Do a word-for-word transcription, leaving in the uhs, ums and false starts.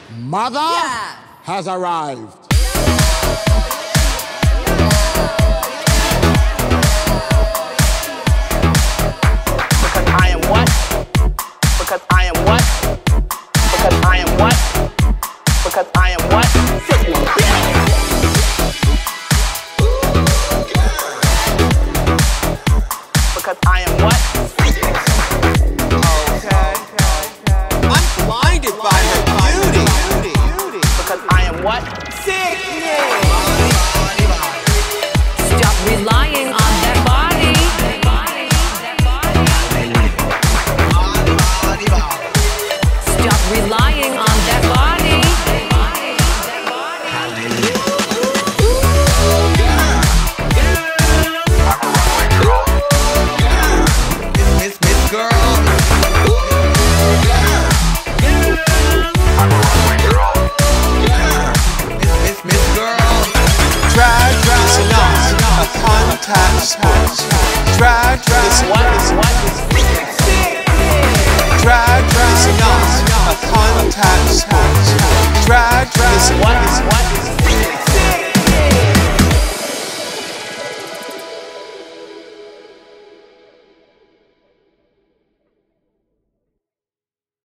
Mother Yeah. has arrived. Because I am what? Because I am what? Because I am what?